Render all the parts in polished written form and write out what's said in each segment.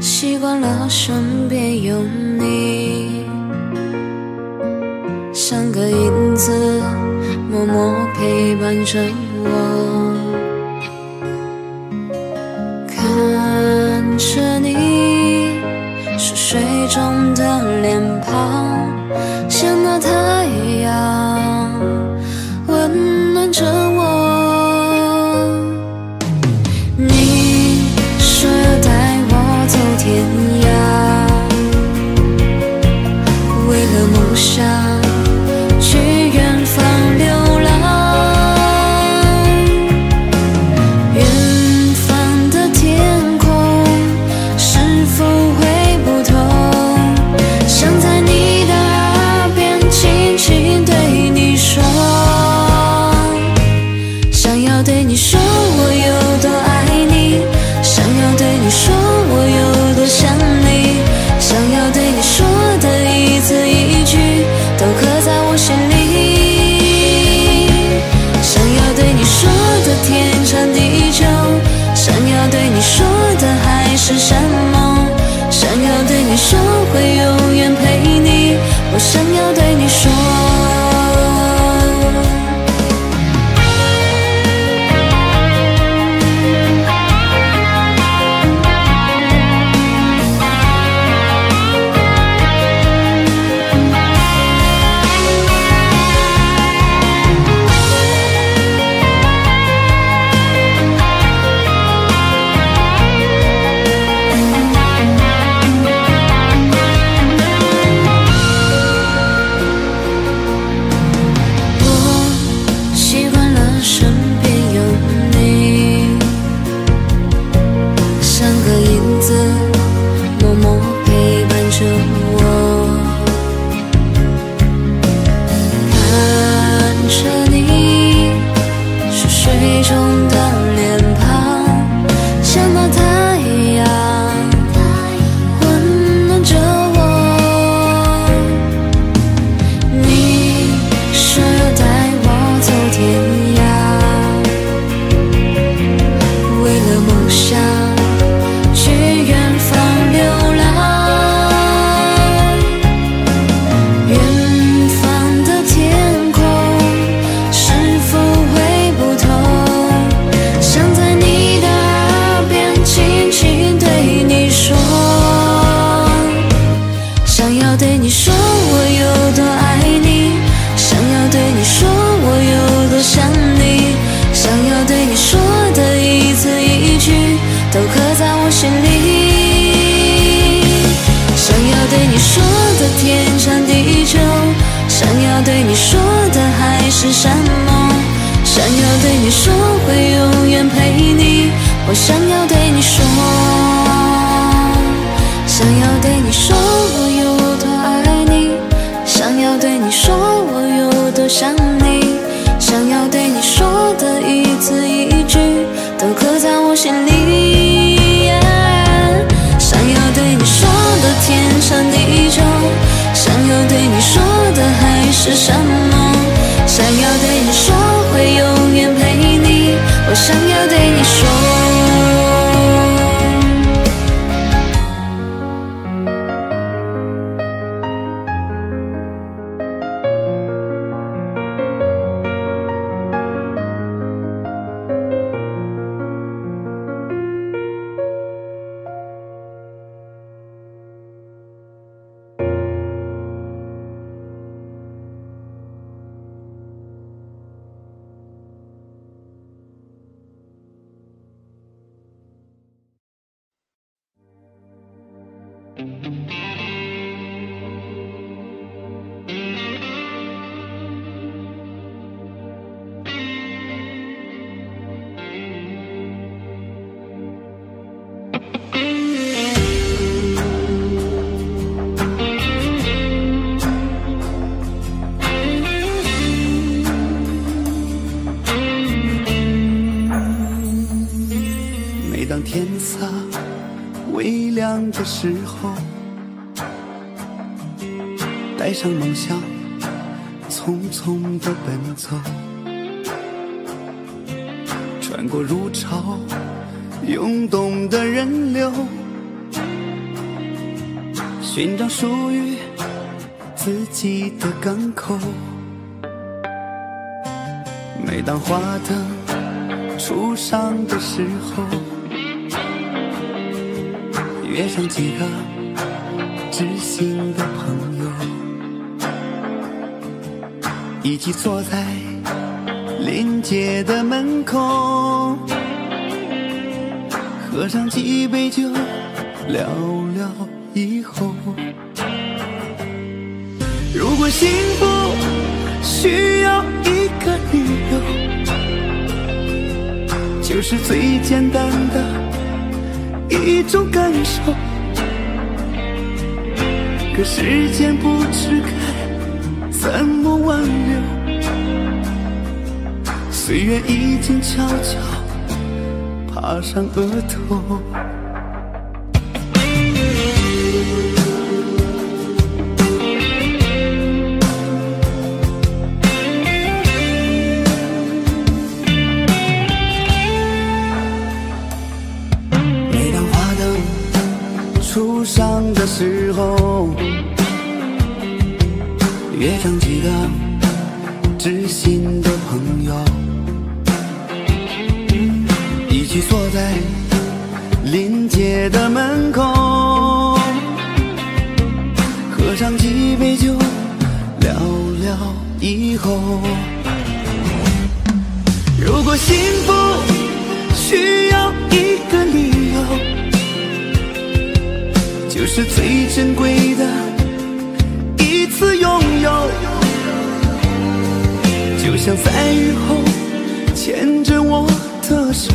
习惯了身边有你，像个影子默默陪伴着我，看着你熟睡中的脸庞，像那太阳温暖着我。你说要带我走天涯，为了梦想去远方流浪，远方的天空是否会不同，想在你的耳边轻轻对你说，想要对你说我有多爱你，想要对你说我有多想你，想要对你说的一字一句都刻在我心里，想要对你说的天长地久，想要对你说的海誓山盟，想要对你说会永远陪你，我想要对你说。都刻在我心里，想要对你说的天长地久，想要对你说的海誓山盟，想要对你说会永远陪你，我想要对你说，想要对你说我有多爱你，想要对你说我有多想你，想要对你说的一字一句都刻在我心里，想要对你说的天长地久，想要对你说的海誓山盟，想要对你说会永远陪你，我想要对你说。 当天色微亮的时候，带上梦想，匆匆地奔走，穿过如潮涌动的人流， 寻找属于自己的港口。每当花灯初上的时候，约上几个知心的朋友，一起坐在临街的门口，喝上几杯酒，聊聊以后。如果幸福需要一个理由，就是最简单的一种感受。可时间不知该怎么挽留，岁月已经悄悄爬上额头。每当花灯初上的时候，约上几个知心的朋友，一起坐在临街的门口，喝上几杯酒，聊聊以后。如果幸福需要一个理由，就是最珍贵的一次拥有。就像在雨后牵着我的手，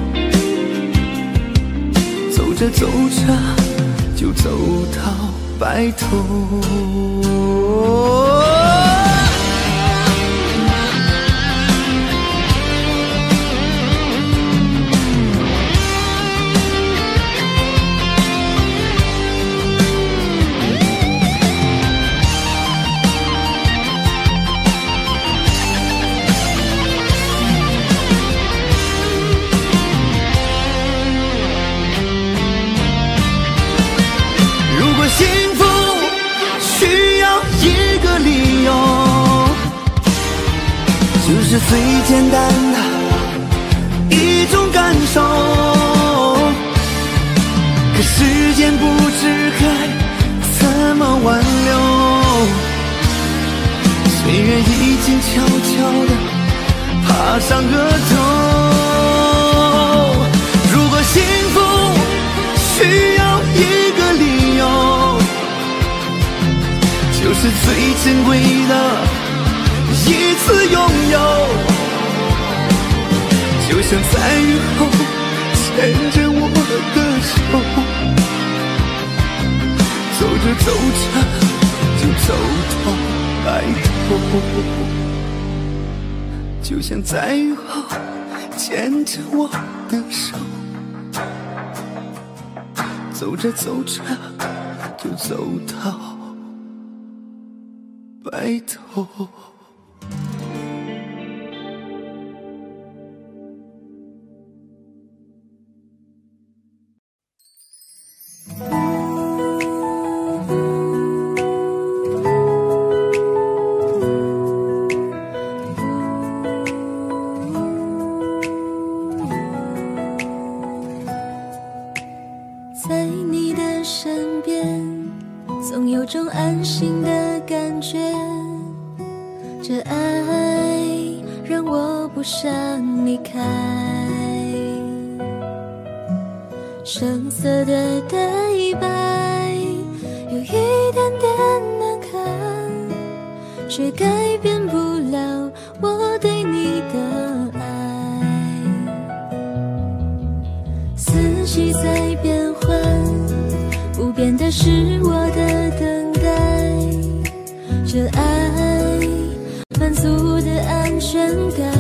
走着走着就走到白头。幸福需要一个理由，就是最简单的一种感受。可时间不知该怎么挽留，岁月已经悄悄地爬上额头。如果幸福需要一个理由，就是最珍贵的一次拥有。就像在雨后牵着我的手，走着走着就走到白头。就像在雨后牵着我的手，走着走着就走到白头。 在你的身边，总有种安心的感觉，这爱让我不想离开。生涩的对白有一点点难看，却改变不了我对你的爱。四季在变换，不变的是我的等待，这爱满足的安全感。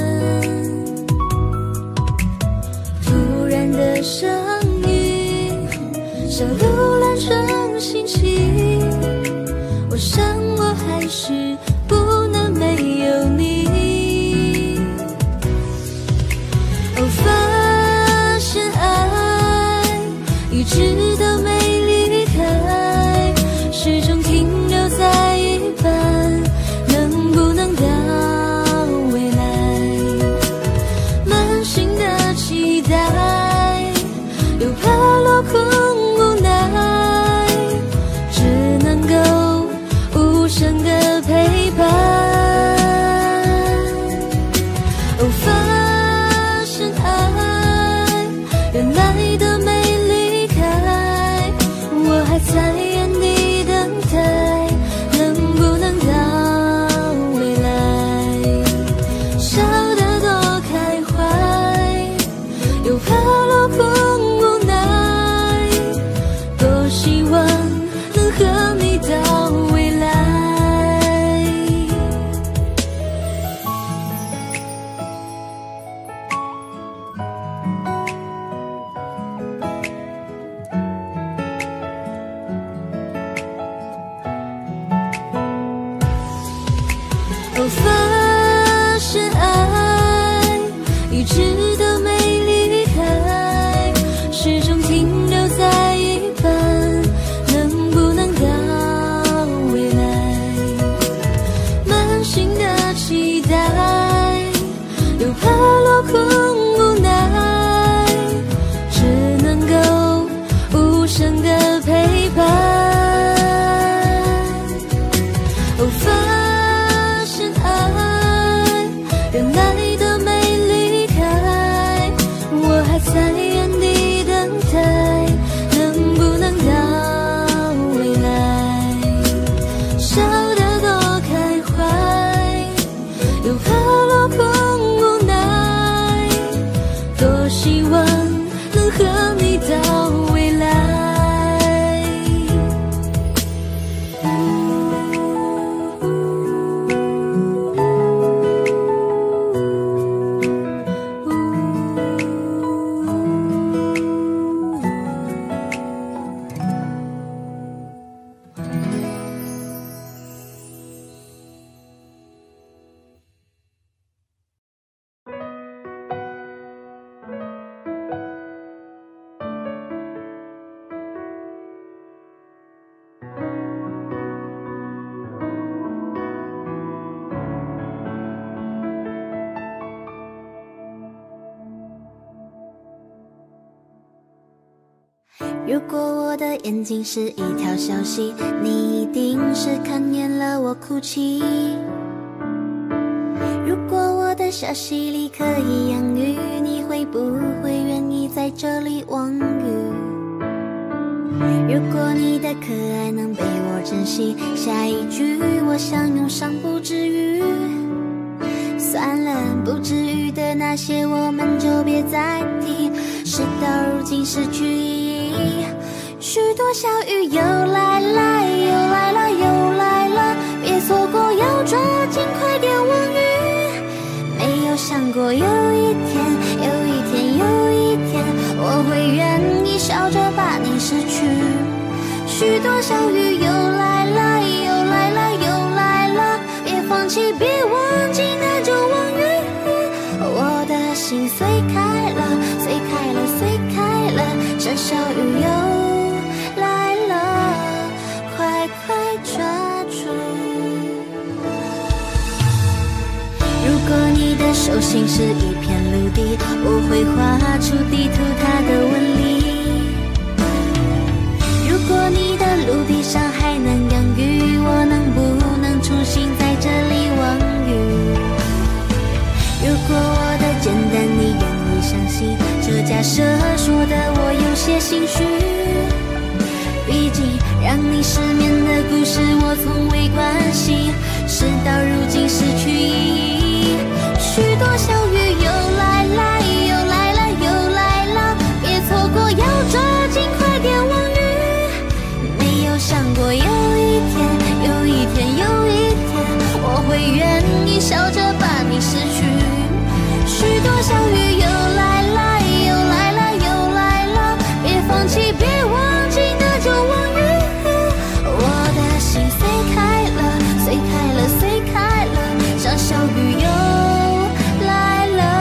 突然的相遇，小鹿乱成心情，我想我还是不能没有你。哦，发现爱一直都没离开， 在原地等待，能不能到未来？笑得多开怀，又怕落空无奈，多希望能和你到未来。我发现爱一直都没离开，始终停留在一半，能不能到未来？满心的期待，又怕落空无奈，只能够无声的陪伴。我发现爱原来都没离开，我还在原地等待，能不能到未来？笑得多开怀，又怕落空无奈，多希望能和你到未来。 如果我的眼睛是一条小溪，你一定是看厌了我哭泣。如果我的小溪里可以养鱼，你会不会愿意在这里望雨？如果你的可爱能被我珍惜，下一句我想用上不至于。算了，不至于的那些我们就别再提，事到如今失去意义。许多小雨又来了，又来了，又来了，别错过，要抓紧，快点望雨。没有想过有一天，有一天，有一天，我会愿意笑着把你失去。许多小雨又来了，又来了，又来了，别放弃，别忘记，那就望雨。我的心碎开了，碎开了，碎开了，这小雨又来了，快快抓住。如果你的手心是一片陆地，我会画出地图它的纹理。如果你的陆地上还能养鱼，我能不能重新在这里望雨？如果我的简单你愿意相信，这假设说的我有些心虚。毕竟让你失眠的故事我从未关心，事到如今失去意义。许多小雨又来了，又来了，又来了，别错过，要抓紧，快点望雨。没有想过有一天，有一天，有一天，我会愿意笑着把你失去。许多小雨又来了，又来了，又来了，别放弃，别忘记，那就望雨。我的心碎开了，碎开了，碎开了，像小雨又来了。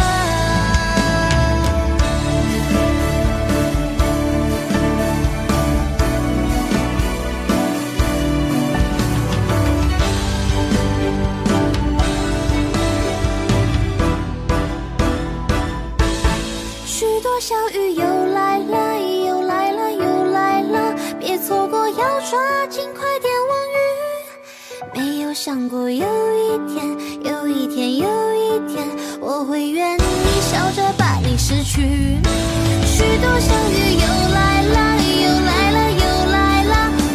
许多小雨又来了，又来了，又来了，别错过，要抓紧，快点望雨。没有想过有一天，有一天，有一天，我会愿意笑着把你失去。许多小雨又来了，又来了，又来了，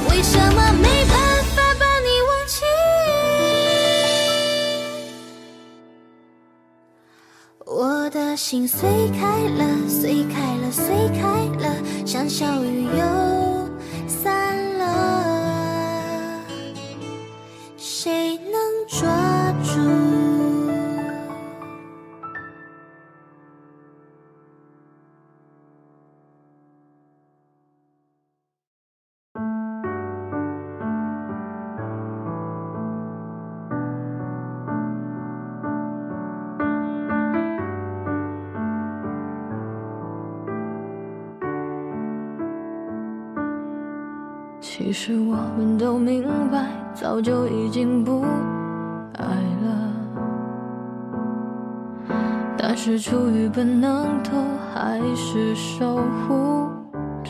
心碎开了，碎开了，碎开了，像小雨又散了，谁能抓住？ 其实我们都明白，早就已经不爱了，但是出于本能，都还是守护着。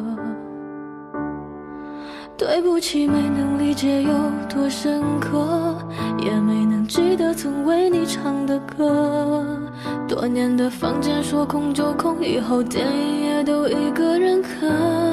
对不起，没能理解有多深刻，也没能记得曾为你唱的歌。多年的房间说空就空，以后电影也都一个人看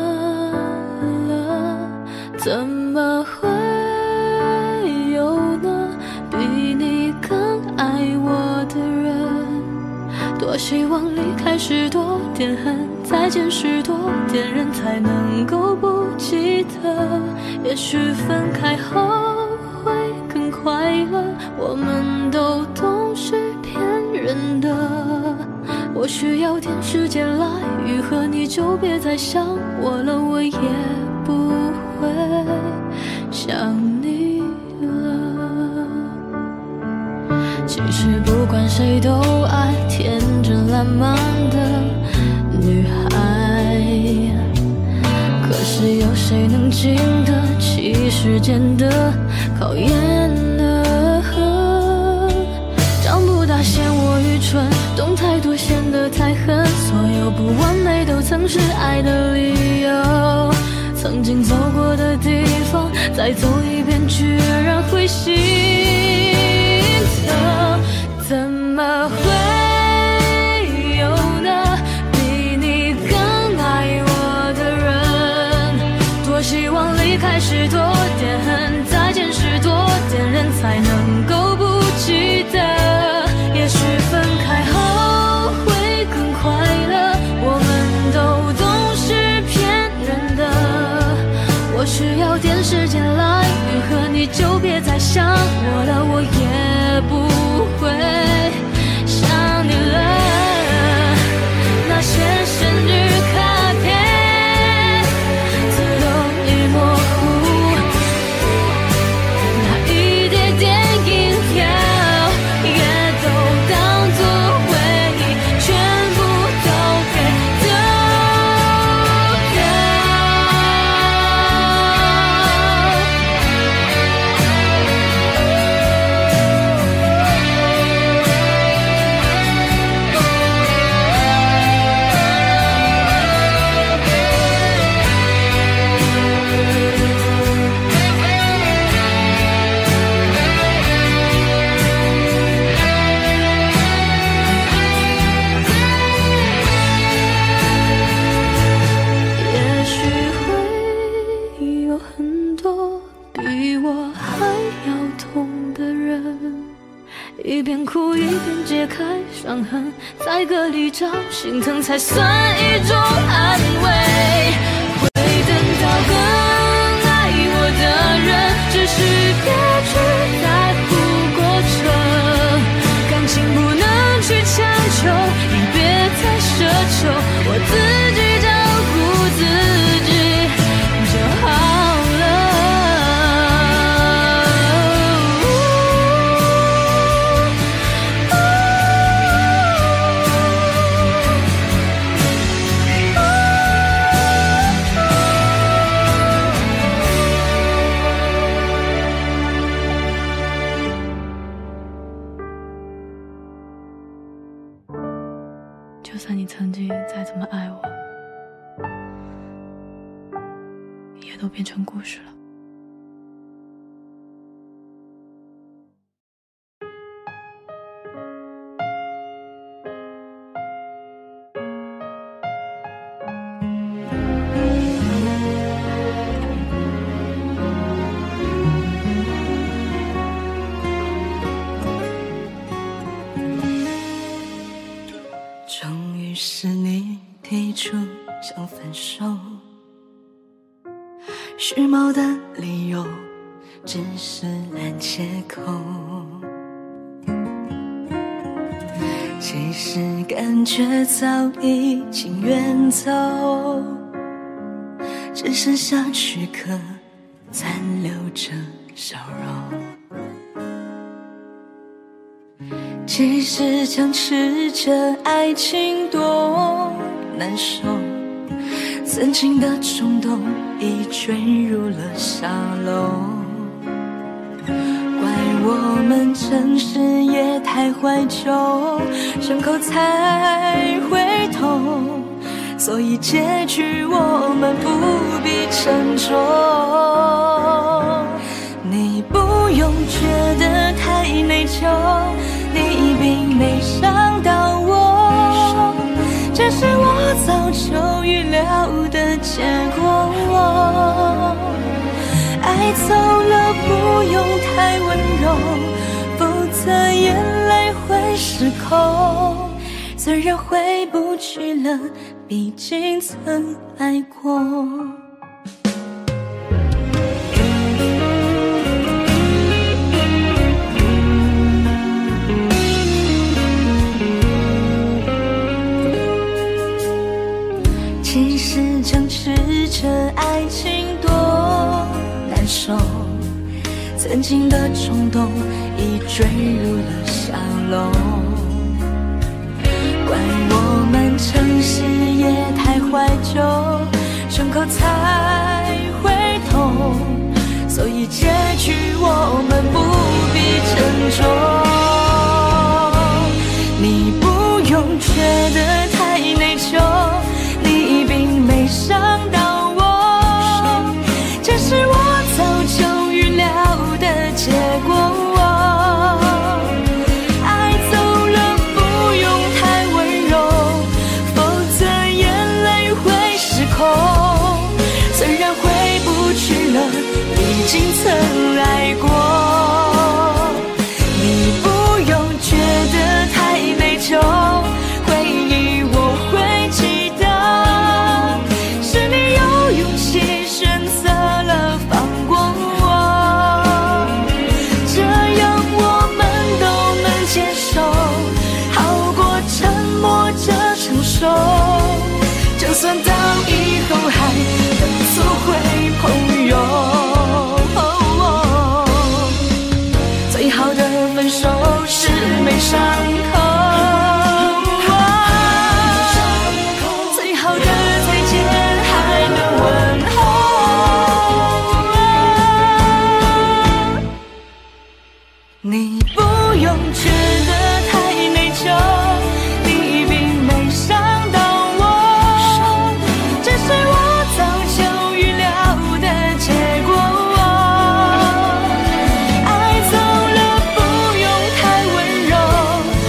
了，怎么会有呢？比你更爱我的人。多希望离开时多点恨，再见时多点人，才能够不记得。也许分开后会更快乐，我们都懂是骗人的。我需要点时间来愈合，你就别再想我了，我也不会想你了。其实不管谁都爱天真烂漫的女孩，可是有谁能经得起时间的考验呢？长不大嫌我愚蠢，懂太多显得太狠，所有不完美都曾是爱的理由。曾经走过的地方，再走一遍居然会心疼，怎么会有呢？比你更爱我的人。多希望离开时多点恨，再见时多点人，才能够不记得。也许分开后会更快乐，我们都懂是骗人的。我需要点时间来愈合，你就别再想我了，我也不会想你了。那些生日卡片自动已模糊，那一叠电影票也都当作回忆，全部都给丢掉。也许会有很多比我还要痛的人，一边哭一边揭开伤痕，在歌里找心疼才算一种安慰。会等到更爱我的人，只是别去在乎过程，感情不能去强求，也别再奢求，我自己照顾自己就好了。就算你曾经再怎么爱我，也都变成故事了。 受。时髦的理由只是烂借口，其实感觉早已经远走，只剩下躯壳残留着笑容。其实僵持着爱情多难受，曾经的冲动已坠入了沙漏，怪我们诚实也太怀旧，伤口才会痛，所以结局我们不必沉重。你不用觉得太内疚，你并没伤到我，这是我早就预料的结果。爱走了不用太温柔，否则眼泪会失控。虽然回不去了，毕竟曾爱过。其实僵持着爱情多难受，曾经的冲动已坠入了沙漏，怪我们诚实也太怀旧，伤口才会痛，所以结局我们不必沉重。你不用觉得太内疚，你并没伤到我，这是我早就预料的结果。爱走了不用太温柔，否则眼泪会失控。虽然回不去了，毕竟曾爱过。你不用觉得太内疚，回忆我会记得，是你有勇气选择了放过我，这样我们都能接受，好过沉默着承受。就算到以后还能做回朋友，最好的分手是没伤口，最好的再见还能问候。你不用觉得太内疚，你并没伤到我，这是我早就预料的结果。爱走了不用太温柔，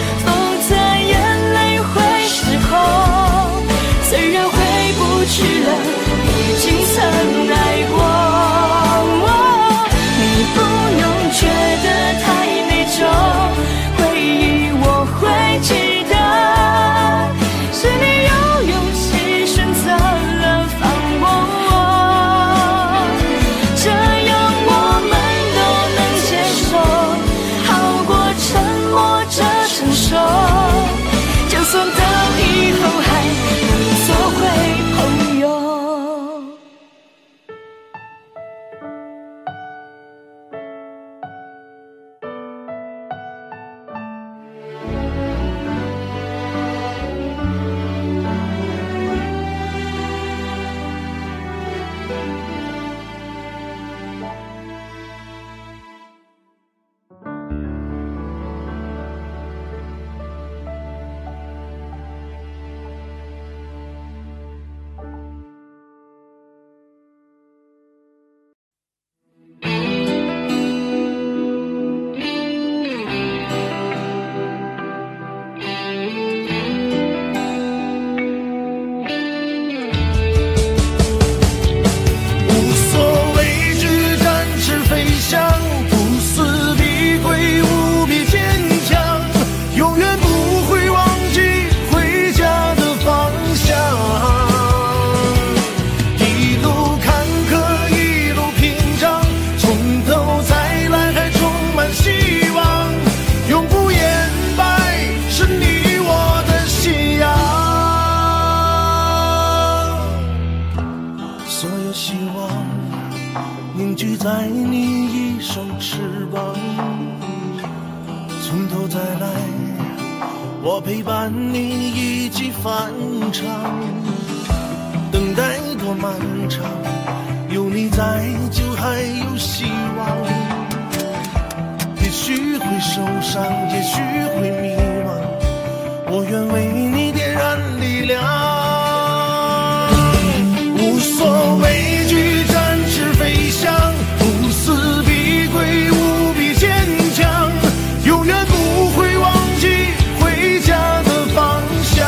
的希望凝聚在你一双翅膀，从头再来，我陪伴你一起翻唱。等待多漫长，有你在就还有希望。也许会受伤，也许会迷茫，我愿为你点燃力量。无所畏惧，展翅飞翔，不死必归，无比坚强，永远不会忘记回家的方向。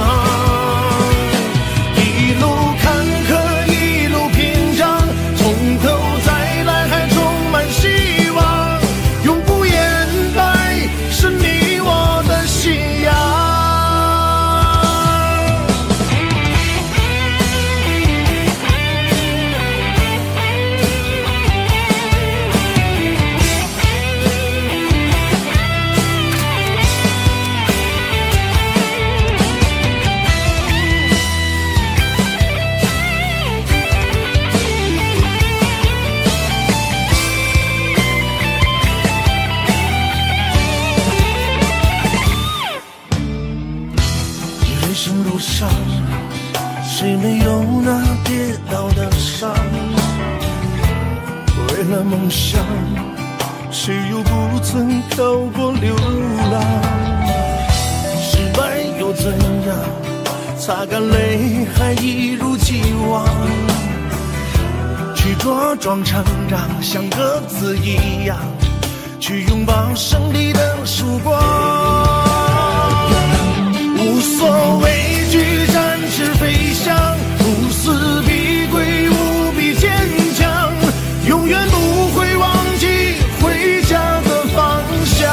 一路坎坷，一路屏障，从头再来，还充满希望，永不言败，是你我的信仰。人生路上，谁没有那跌倒的伤？为了梦想，谁又不曾漂泊流浪？失败又怎样？擦干泪，还一如既往。去茁壮成长，像鸽子一样，去拥抱胜利的曙光。无所畏惧，展翅飞翔，不死必归，无比坚强，永远不会忘记回家的方向。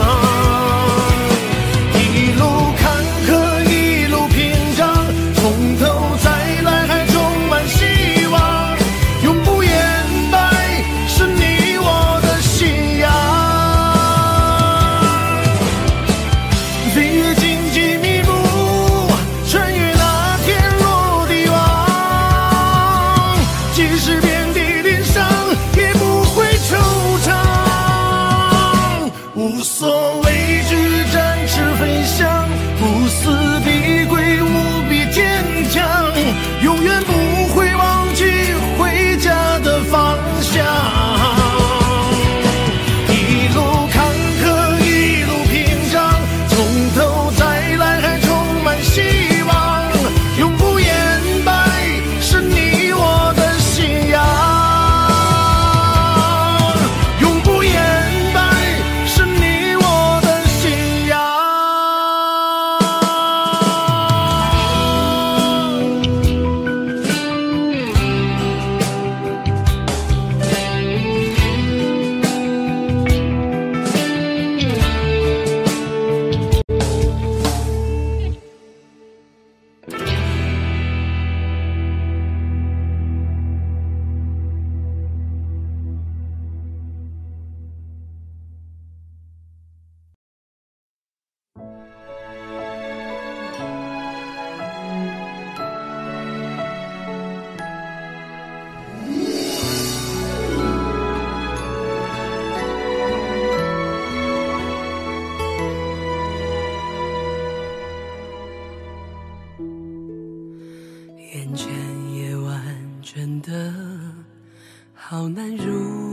一路坎坷，一路屏障，从头再来，还充满希望，永不言败，是你我的信仰。飞越荆棘迷路，穿越那天若地网，即使遍地鳞伤，也不会惆怅。无所畏惧，展翅飞翔，不死必归，无比坚强，永远不会忘记回家的方向。一路坎坷，一路屏障，从头再来，还充满希望，永不言败，是你我的信仰。永不言败，是你我的信仰。 眼前夜晚真的好难入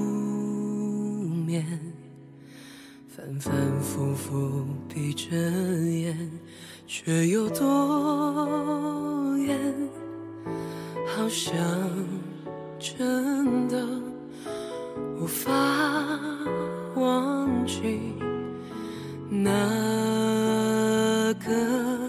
眠，反反复复闭着眼，却又多远？好像真的无法忘记那个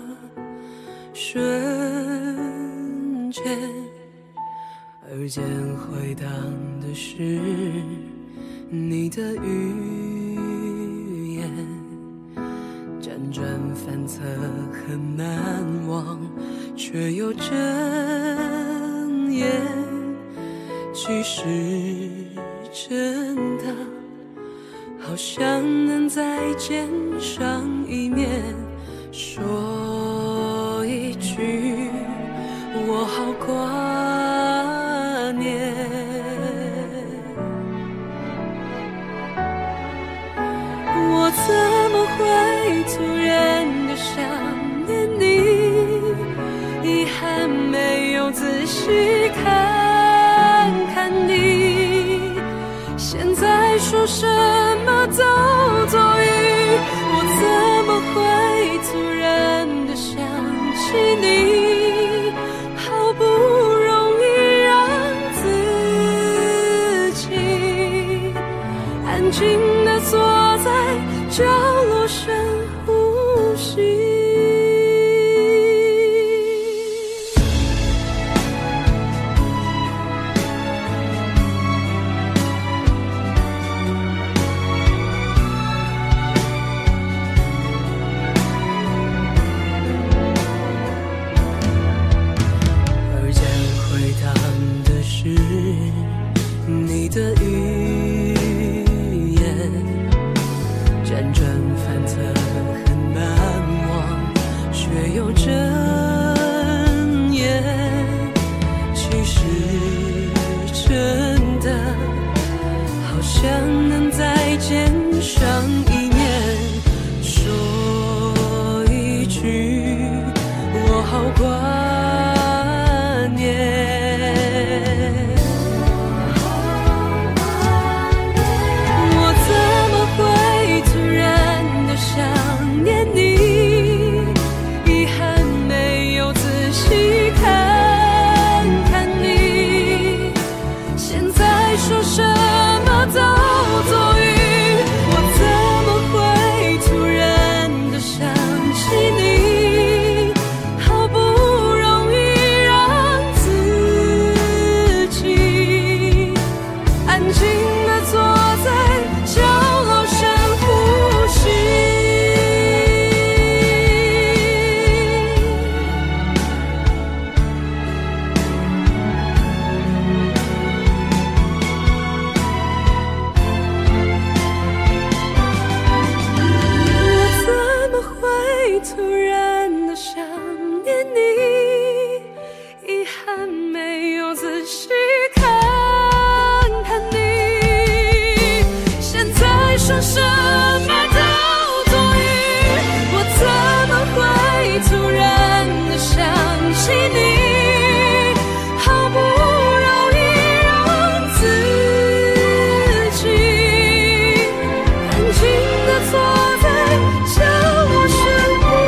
瞬间，耳间回荡的是你的语言，辗转反侧很难忘，却又睁眼。其实真的好想能再见上一面，说一句我好挂念。我怎么会突然的想念你？遗憾没有仔细看看你，现在说什么都多余。我怎么会突然的想起你？好不容易让自己安静地坐在角落深呼吸。而将回荡的是你的语言，辗转反侧很难忘，却又睁眼。其实真的好想能再见上一面，说一句我好挂念。想念你，遗憾没有仔细看看你，现在说什么都多余。我怎么会突然的想起你？好不容易让自己安静地坐在角落深呼吸。突然的想念你，遗憾没有仔细看看你，现在说什么都多余。我怎么会突然的想起你？好不容易让自己安静地坐在角落深。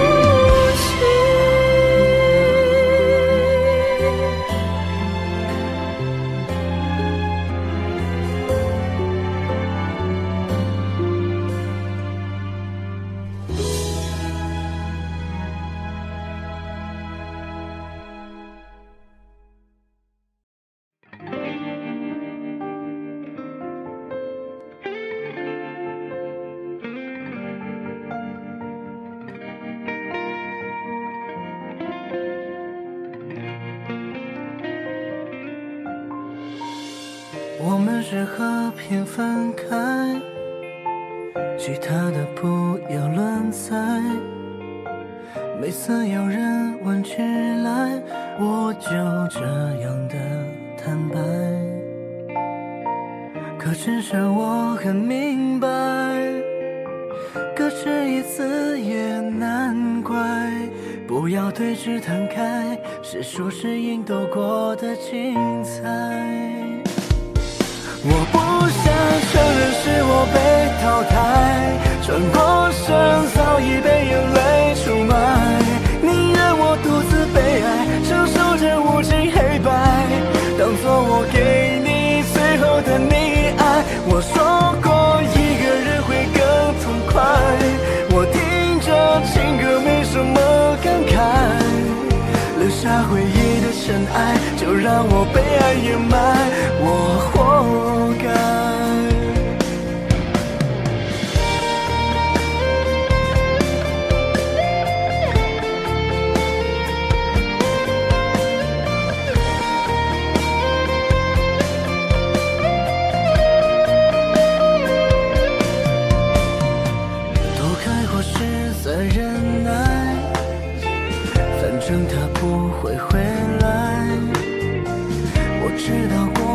我们是和平分开，其他的不要乱猜。每次有人问起来，我就这样的坦白。可其实我很明白，各执一词也难怪。不要对峙摊开，是输是赢都过得精彩。我不想承认是我被淘汰，转过身早已被眼泪出卖。宁愿我独自悲哀，承受着无尽黑白，当作我给你最后的溺爱。我说过一个人会更痛快，我听着情歌没什么感慨，留下回忆的尘埃，就让我被爱掩埋，我活该。躲开或是在忍耐，反正他不会回来。我知道过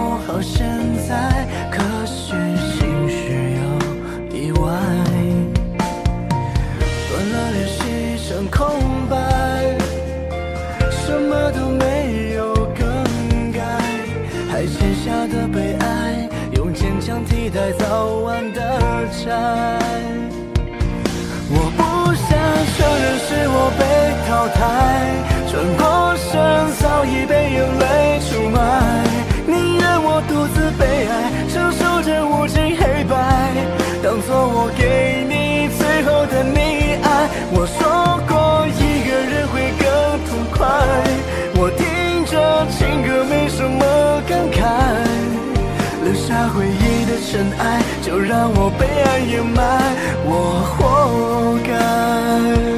的悲哀，用坚强替代早晚的债。我不想承认是我被淘汰，转过身早已被眼泪出卖，宁愿我独自悲哀，承受着无尽黑白，当作我给你最后的溺爱。我说过一个人会更痛快，我听着情歌没什么感慨，留下回忆的尘埃，就让我被爱掩埋，我活该。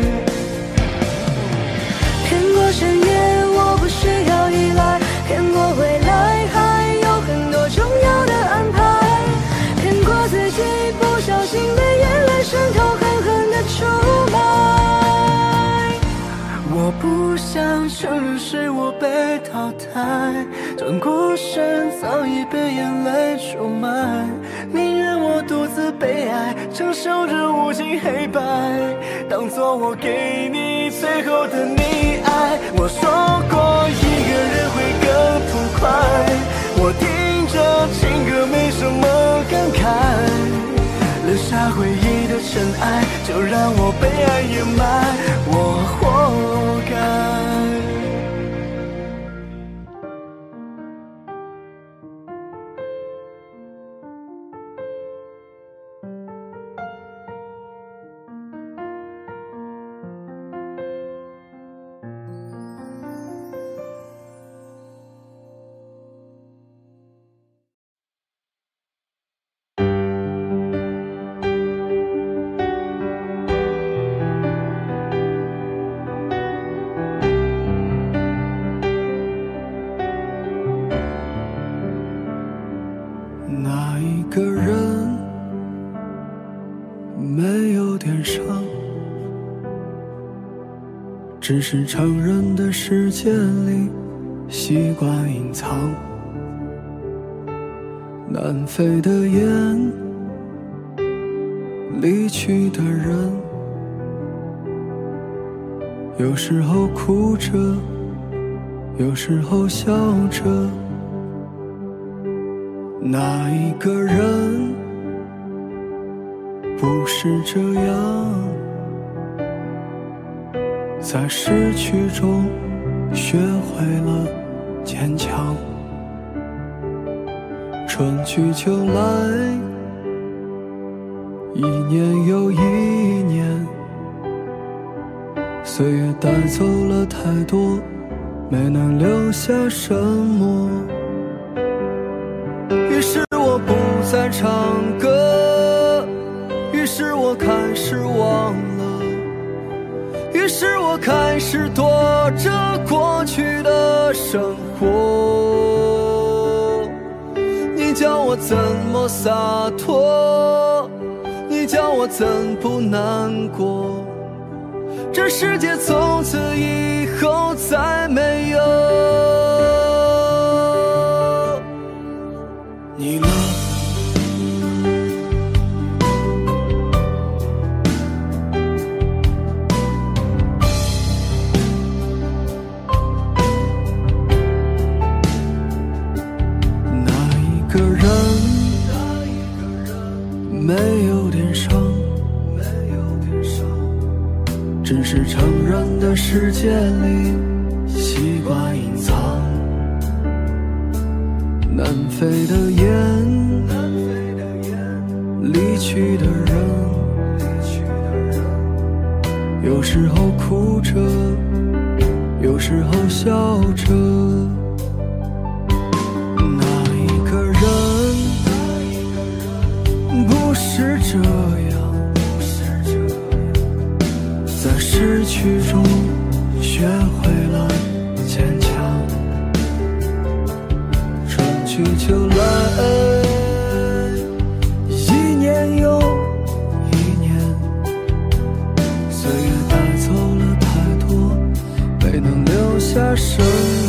看过深夜，我不需要依赖，看过未来，还有很多重要的安排，看过自己不小心被眼泪渗透，狠狠地出卖。 我不想承认是我被淘汰，转过身早已被眼泪出卖，宁愿我独自悲哀，承受着无尽黑白，当作我给你最后的溺爱。我说过一个人会更痛快，我听着情歌没什么感慨，留下回忆的尘埃，就让我被爱掩埋，我活该。那一个人没有点伤，只是成人的世界里习惯隐藏。南飞的雁，离去的人，有时候哭着，有时候笑着。那一个人不是这样，在失去中学会了坚强。春去秋来，一年又一年，岁月带走了太多，没能留下什么。于是我不再唱歌，于是我开始忘了，于是我开始躲着过去的生活。你叫我怎么洒脱，你叫我怎不难过，这世界从此以后再没有你了。那一个人没有点伤，只是成人的世界里习惯隐藏。南飞的雁，离去的人，有时候哭着，有时候笑着。那一个人不是这样，在失去中学会了坚强。春去秋来，一年又一年，岁月带走了太多，没能留下什么。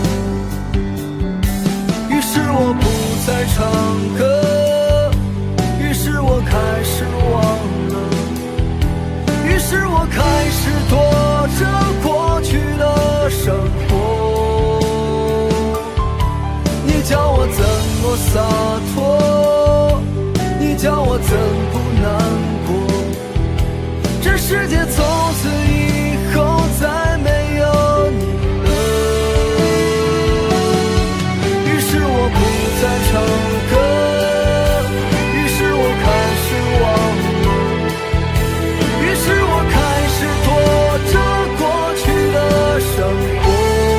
于是我不再唱歌，于是我开始忘了，于是我开始躲着过去的生活。你叫我怎么么洒脱，你叫我怎不难过？这世界从此以后再没有你了。于是我不再唱歌，于是我开始忘了，于是我开始躲着过去的生活。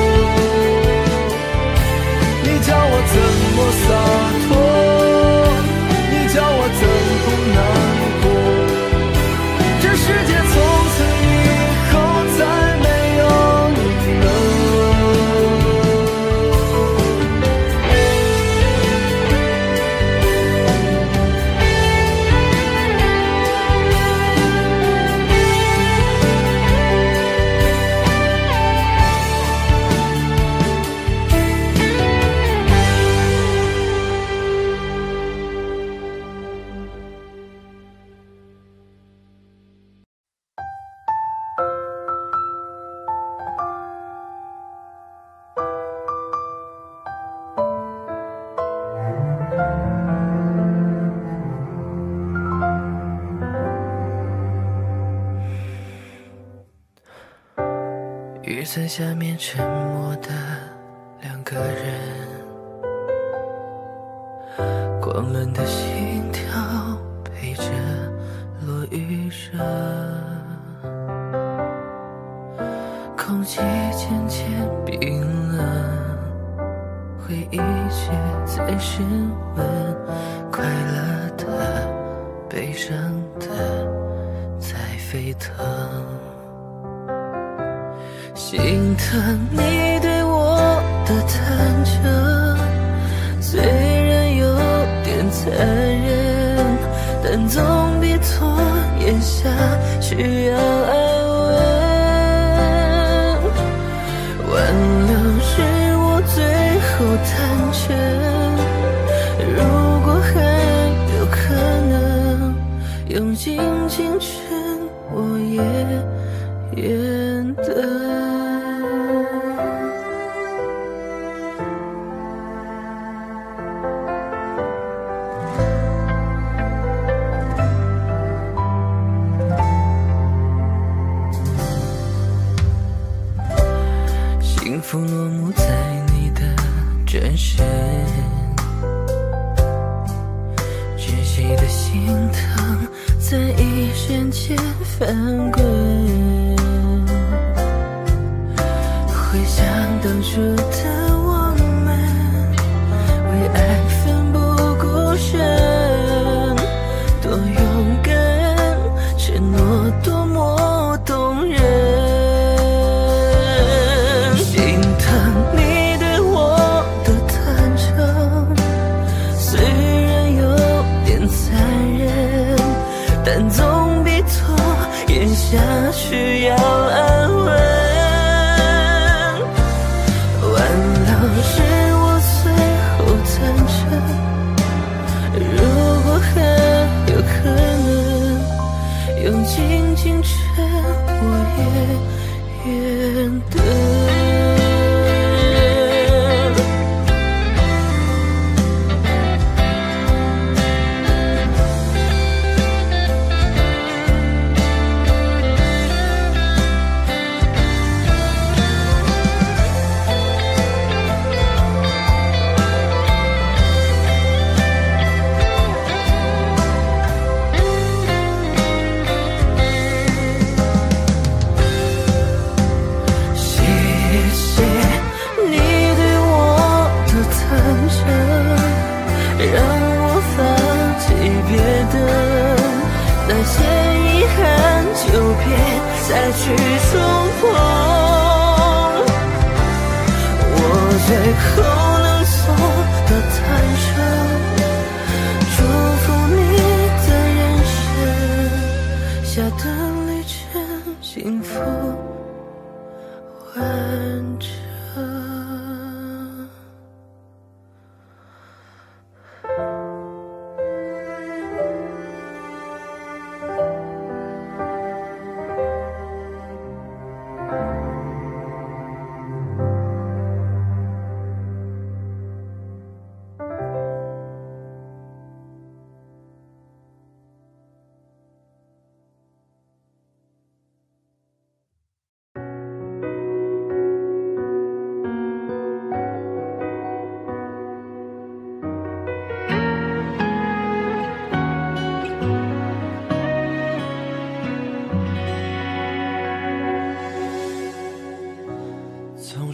你叫我怎么洒脱？你叫我怎不难过？这世界从此以后再没有你了。雨伞下面沉默的两个人，狂乱的心跳陪着落雨声，空气渐渐冰冷，回忆却在升温，快乐的悲伤的在沸腾，心疼你对我的坦诚，虽然有点残忍，但总比拖延下去要安稳。挽留是我最后坦诚，如果还有可能用尽青春，我也愿等。幸福落幕在你的转身，窒息的心疼在一瞬间翻滚，回想当初的我们，为爱奋不顾身，多勇敢，承诺多么动人。但总比拖延下去要安稳。挽留是我最后坦诚，如果还有可能用尽青春，我也愿等。再去触碰，我最后能做的坦诚，祝福你的人生下的旅程幸福完整。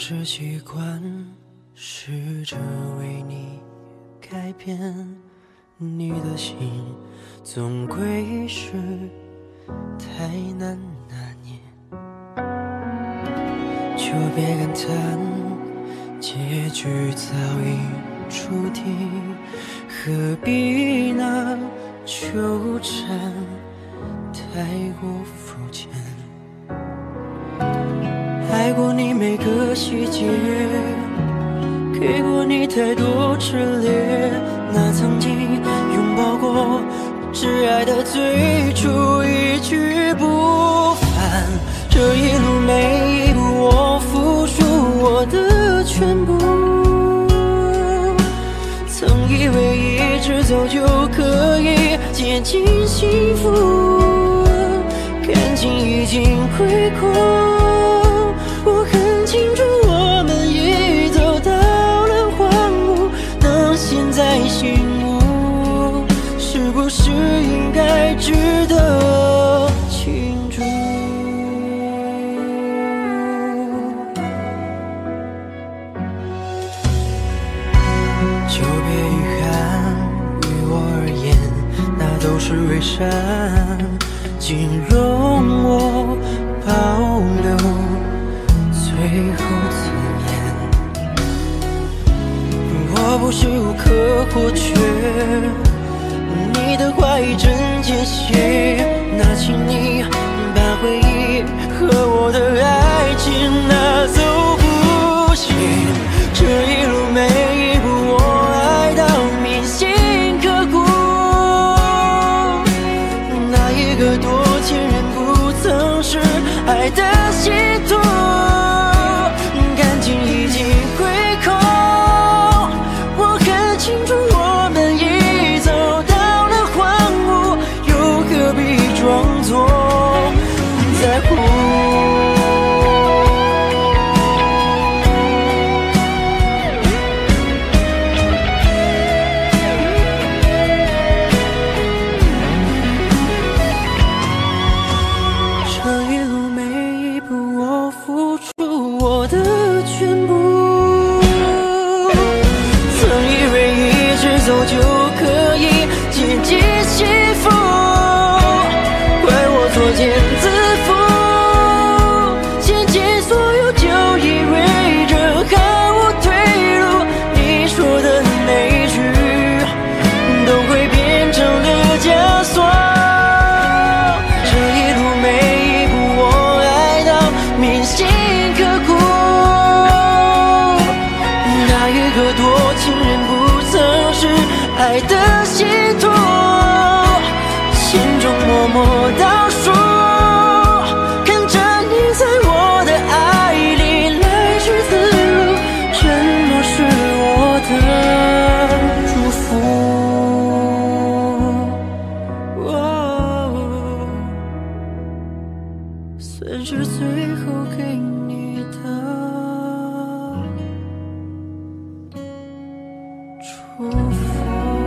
直习惯，试着为你改变，你的心总归是太难拿捏。就别感叹，结局早已注定，何必那纠缠太过肤浅。爱过你每个细节，给过你太多炽烈，那曾经拥抱过挚爱的最初一去不返。这一路每一步我付出我的全部，曾以为一直走就可以接近幸福，感情已经亏空，我很清楚我们已走到了荒芜，当现在醒悟，是不是应该值得庆祝？就别遗憾，于我而言，那都是伪善，仅容我保留最后尊严。我不是无可或缺，你的话一针见血，那请你把回忆和我的爱情拿走不行。这一路每一步我爱到铭心刻骨，那一个多情人不曾是爱的信徒，感情已经亏空，我很清楚我们已走到了荒芜，又何必装作在乎？走就可以接近幸福，怪我作茧自缚，陷进所有就以为这毫无退路，你说的每一句都会变成了枷锁。这一路每一步我爱到铭心刻骨，那一个多情人不曾是爱的信徒，心中默默倒数，看着你在我的爱里来去自如，沉默是我的祝福。算是最后给你的祝福。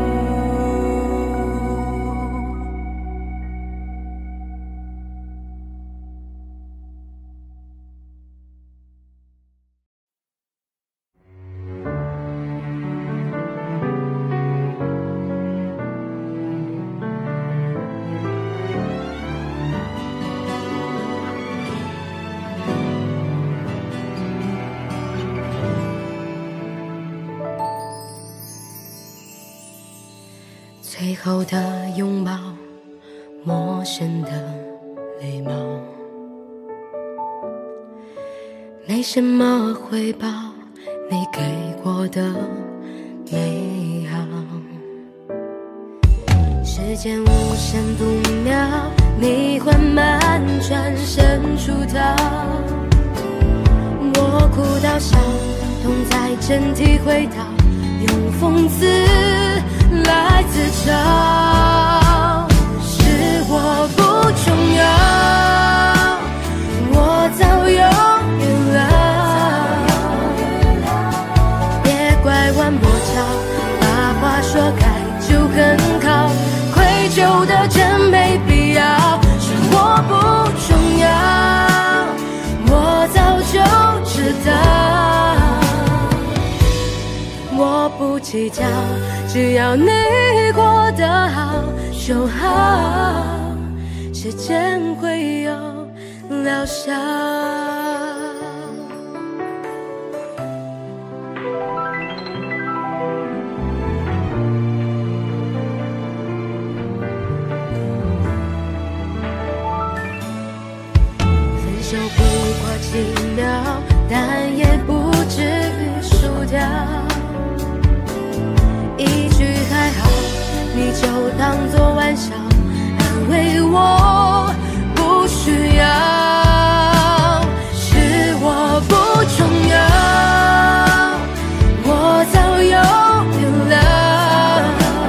最后的拥抱，陌生的礼貌，没什么回报你给过的美好。时间无声不妙，你缓慢转身出逃，我哭到笑，痛在真体会到，用讽刺来自嘲，是我不重要，我早拥有了，别拐弯抹角，把话说开就很好，愧疚的真没必要，是我不重要，我早就知道。 不计较，只要你过得好就好，时间会有疗效。分手不过几秒，但也不至于输掉。一句还好，你就当作玩笑，安慰我不需要，是我不重要，我早有原谅。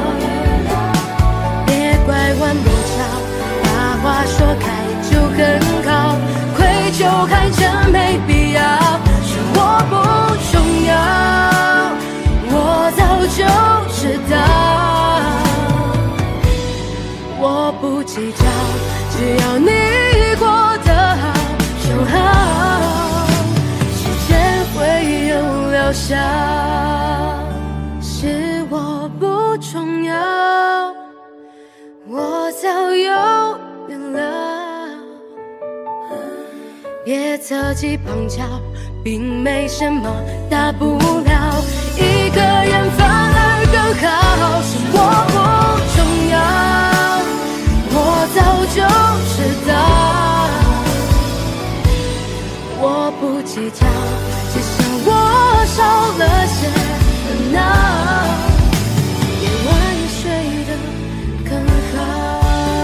别拐弯抹角，把话说开就很好，愧疚还真没必要，是我不重要，我早就知道。我不计较，只要你过得好就好，时间会有疗效，是我不重要，我早有原谅。别侧击旁敲，并没什么大不了，一个人反而更好，是我不重要，我早就知道。我不计较，只想我少了些烦恼，夜晚睡得更好。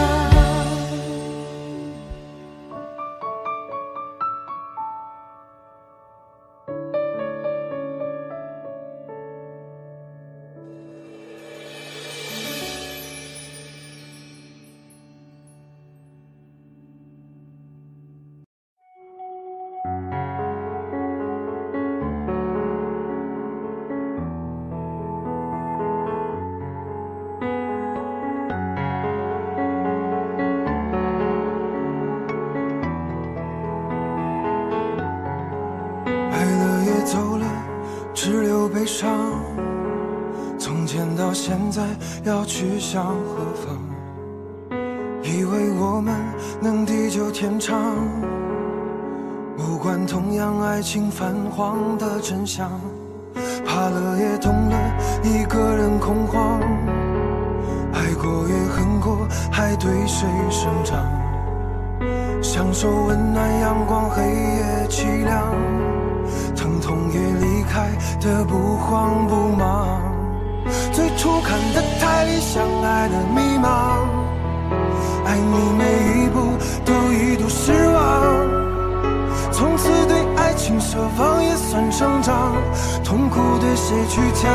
悲伤，从前到现在要去向何方？以为我们能地久天长，不管同样爱情泛黄的真相，怕了也懂了，一个人恐慌，爱过也恨过，还对谁生长？享受温暖阳光，黑夜凄凉，疼痛也离开的不慌不忙。最初看得太理想，爱的迷茫，爱你每一步都一度失望。从此对爱情奢望也算成长，痛苦对谁去讲？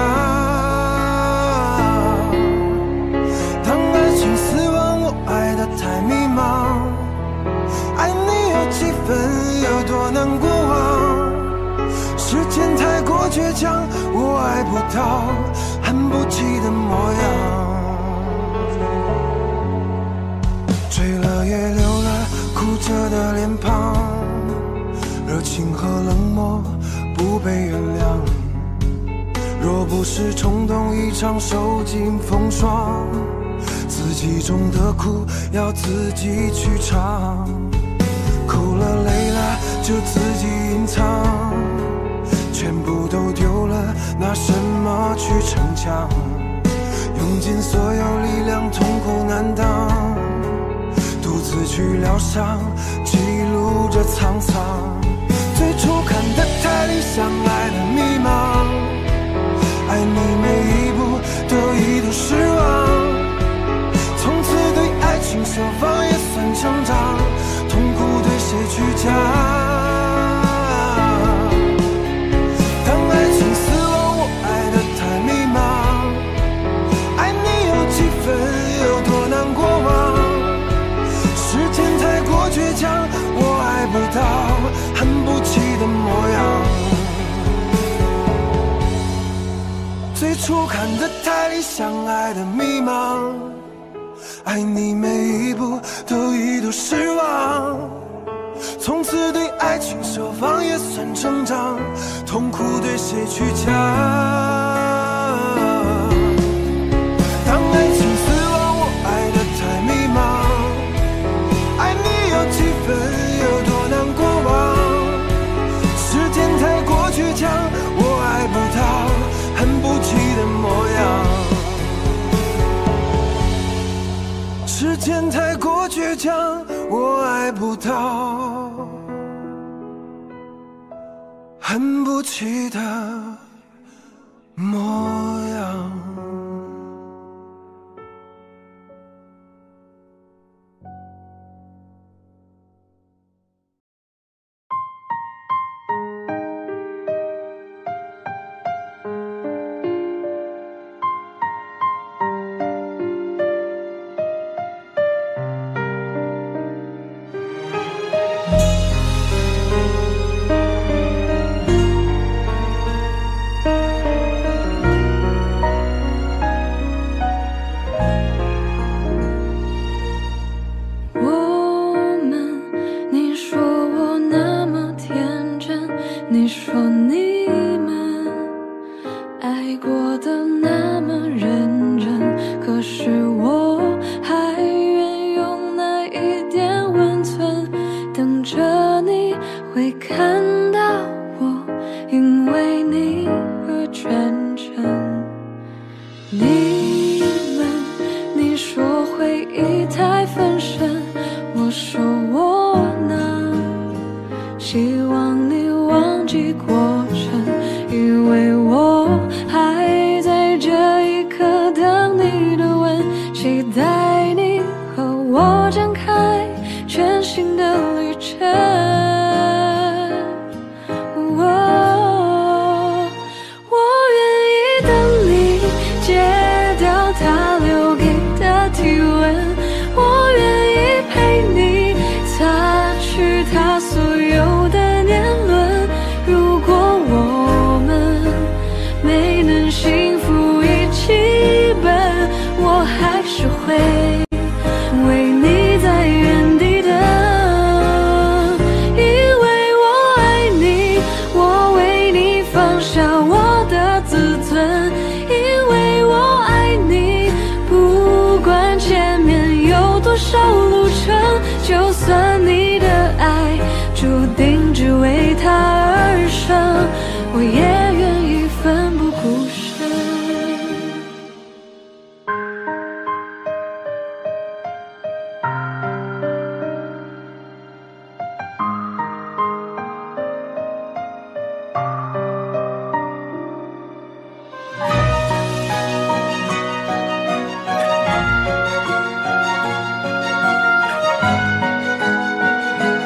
当爱情死亡，我爱得太迷茫，爱你有几分，有多难过往。时间太过倔强，我爱不到恨不起的模样。追了也流了，哭着的脸庞，热情和冷漠不被原谅。若不是冲动一场受尽风霜，自己种的苦要自己去尝。哭了累了就自己隐藏，全部都丢了，拿什么去逞强？用尽所有力量，痛苦难当，独自去疗伤，记录着沧桑。最初看得太理想，爱的迷茫，爱你每一步都一度失望。从此对爱情奢望也算成长，痛苦对谁去讲？我爱不到恨不起的模样。最初看得太理想，爱的迷茫，爱你每一步都一度失望。从此对爱情奢望也算成长，痛苦对谁去讲？ 强，我爱不到，恨不起的模样。 你说你们爱过的那么认真，可是我还愿用那一点温存，等着你会看到我因为你而真诚。你说回忆太分身，我说我呢，希望你忘记过程，因为我还在这一刻等你的吻，期待你和我展开全新的旅程。我愿意等你戒掉他留给的体温，我愿意陪你擦去他所有的年轮。如果我们没能幸福一起奔，我还是会为你在原地等，因为我爱你，我为你放下我的自尊，因为我爱你，不管前面有多少路程，就算你的爱注定只为他而生，我也愿意奋不顾身。你说你们爱过的那么认真，你说你们爱过的那么认真，可是我还愿用那一点温存，等着你会看到我因为你而真诚。你说回忆太分身，我说我呢，希望你忘记过程，因为我还在这一刻等你的吻，期待你和我展开全新的旅程。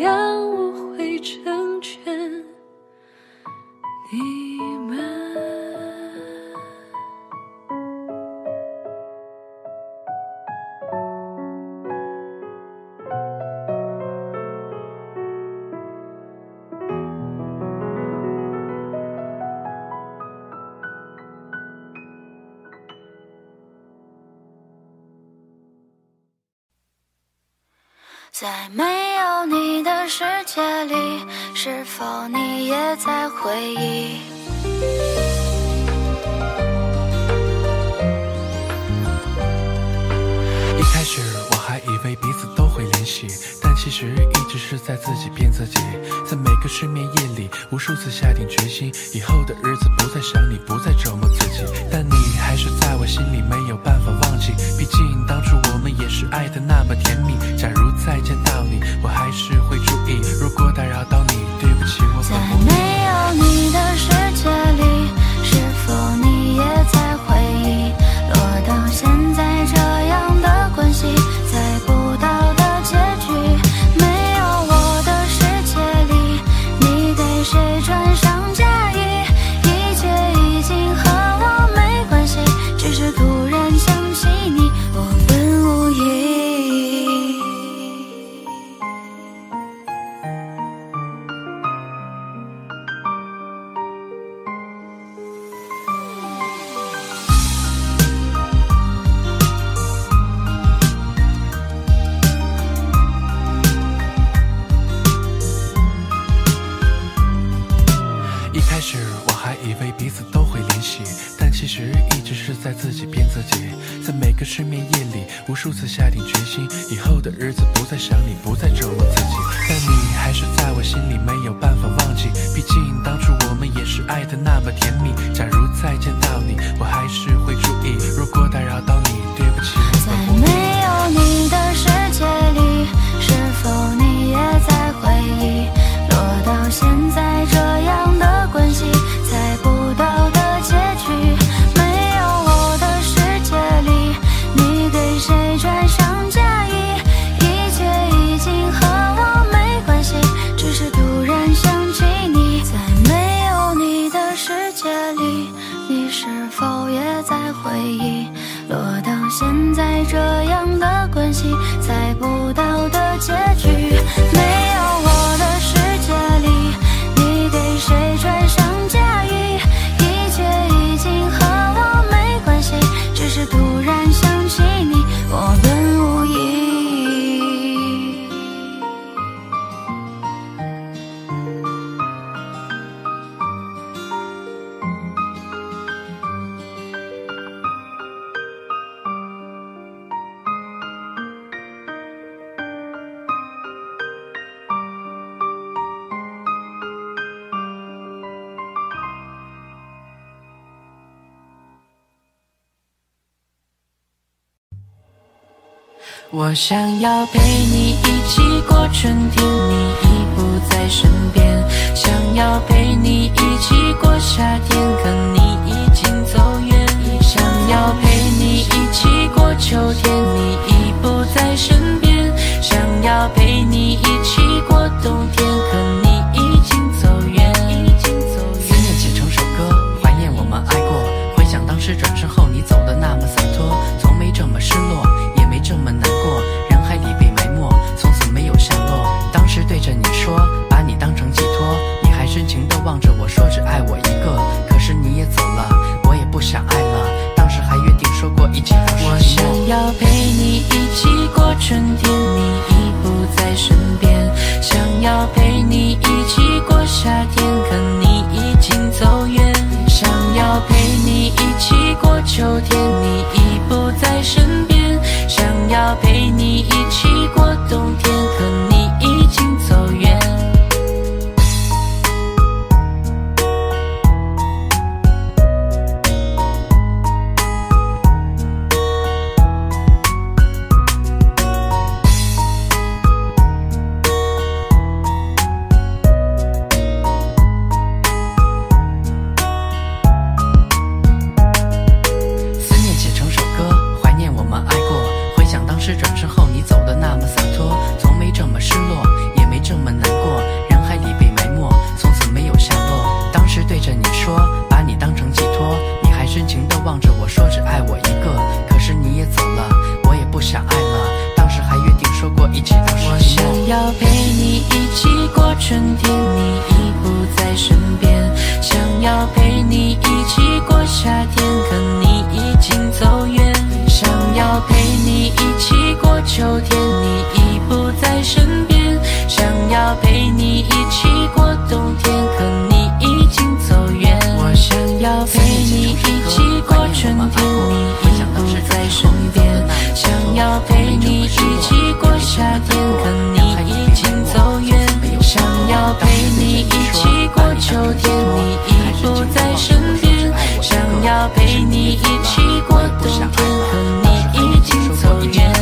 样我会成全你们。 在没有你的世界里，是否你也在回忆？ 一开始我还以为彼此都会联系，但其实一直是在自己骗自己。在每个失眠夜里，无数次下定决心，以后的日子不再想你，不再折磨自己。但你还是在我心里没有办法忘记，毕竟当初我们也是爱的那么甜蜜。假如再见到你，我还是会注意，如果打扰到你，对不起，我在没有你的世界里，是否你也在回忆？落到现在这样的关系，猜不到的结局。没有我的世界里，你对谁穿上嫁衣？一切已经和我没关系，只是突然想起你，我本无意。 彼此都会联系，但其实一直是在自己骗自己。在每个失眠夜里，无数次下定决心，以后的日子不再想你，不再折磨自己。但你还是在我心里没有办法忘记，毕竟当初我们也是爱的那么甜蜜。假如再见到你，我还是会注意，如果打扰到你，对不起， 在没有你的世界里，是否你也在回忆？落到现在这样的关系，猜不到的结局。没有我的世界里，你对谁穿上嫁衣？一切已经和我没关系，只是突然想起你。在没有你的世界里，你是否也在回忆？落到现在这样的关系，猜不到的结局。没有我的世界里，你对谁穿上嫁衣？一切已经和我没关系，只是突然想起你，我本无意。 我想要陪你一起过春天，你已不在身边；想要陪你一起过夏天，可你已经走远；想要陪你一起过秋天，你已不在身边；想要陪你一起过冬天，可你已经走远。 思念写成首歌，怀念我们爱过。回想当时转身后，你走的那么洒脱，从没这么失落，也没这么难过。人海里被埋没，从此没有下落。当时对着你说，把你当成寄托，你还深情地望着我说只爱我一个。可是你也走了，我也不想爱了。当时还约定说过一起到我想要陪你一起过春天，你已不在身边；想要陪你一起过夏天，可你已经走远；想要陪你一起过秋天，你已不在身边；想要陪你一起过冬天，可你已经走远。 思念写成首歌，怀念我们爱过。回想当时转身后，你走的那么过春天，你已不在身边。想要陪你一起过夏天，可你已经走远。想要陪你一起过秋天，你已不在身边。想要陪你一起过冬天，可你已经走远。我想要陪你一起过春天，你已不在身边。想要陪你一起过夏天，可你已经走远。想要陪你一起过秋天，你已不在身边。想要陪你一起过冬天，可你已经走远。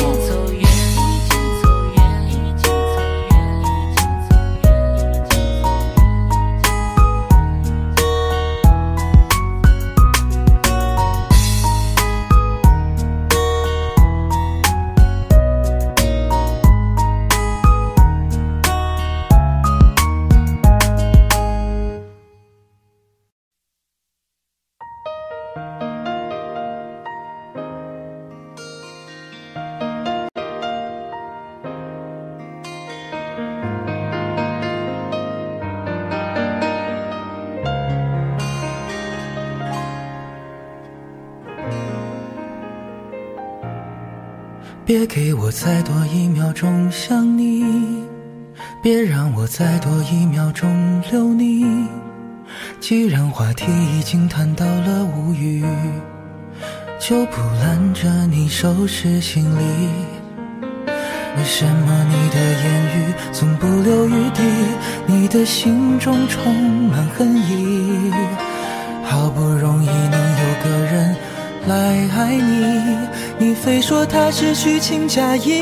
别给我再多一秒钟想你，别让我再多一秒钟留你。既然话题已经谈到了无语，就不拦着你收拾行李。为什么你的言语总不留余地？你的心中充满恨意。好不容易能有个人来爱你，你非说他是虚情假意。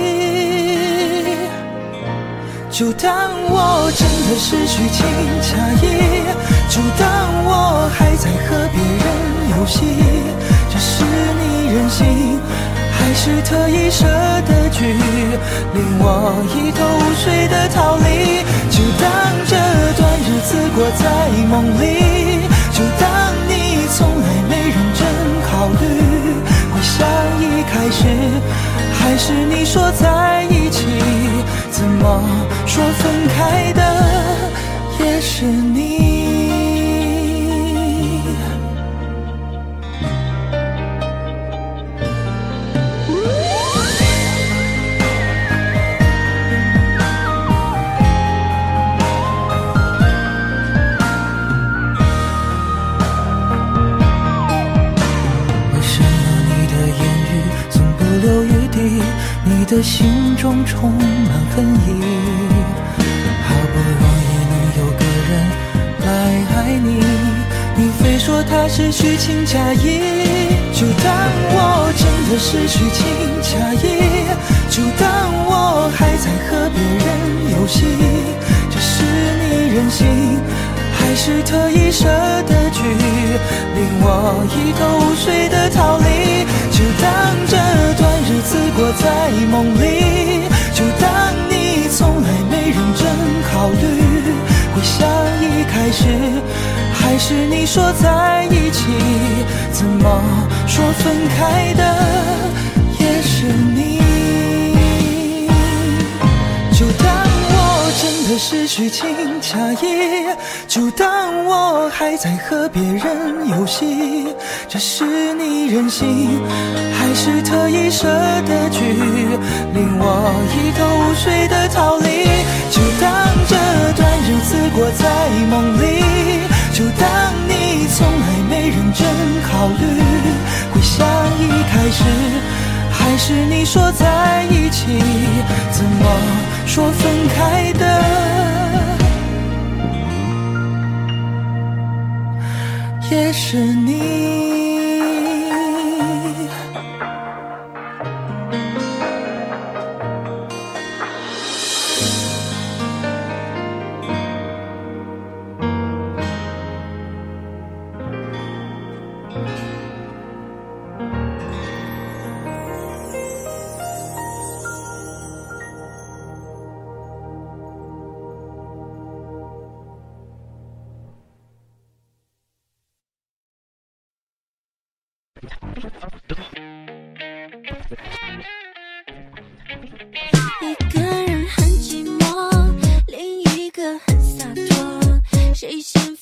就当我真的是虚情假意，就当我还在和别人游戏。这是你任性，还是特意设的局，令我一头雾水的逃离？就当这段日子过在梦里，就当你从来没认真考虑，会像一开始，还是你说在一起？怎么说分开的也是你？你的心中充满恨意，好不容易能有个人来爱你，你非说他是虚情假意。就当我真的是虚情假意，就当我还在和别人游戏。这是你任性，还是特意设的局，令我一头雾水的逃离？就当这段日子过在梦里，就当你从来没认真考虑，会像一开始，还是你说在一起？怎么说分开的也是你？就当我真的是虚情假意，就当我还在和别人游戏。这是你任性，还是特意设的局，令我一头雾水的逃离？就当这段日子过在梦里，就当你从来没认真考虑，会像一开始，还是你说在一起？怎么说分开的也是你？ 一个人很寂寞，另一个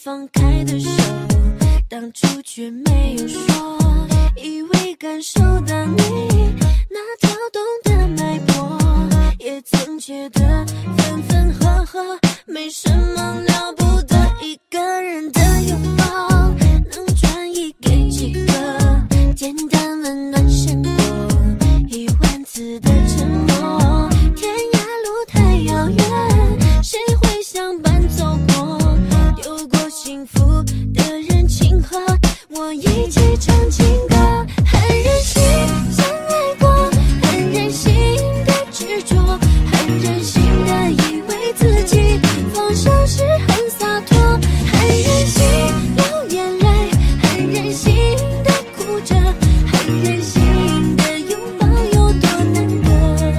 放开的手，当初却没有说，以为感受到你那跳动的脉搏，也曾觉得分分合合没什么了不得，一个人的拥抱能转移给几个，简单温暖胜过1万次的沉默，天涯路太遥远，谁会相伴走过，丢过幸福的人情河，我一起唱情歌，很任性相爱过，很任性的执着，很任性的以为自己放手时很洒脱，很任性流眼泪，很任性的哭着，很任性的拥抱有多难得。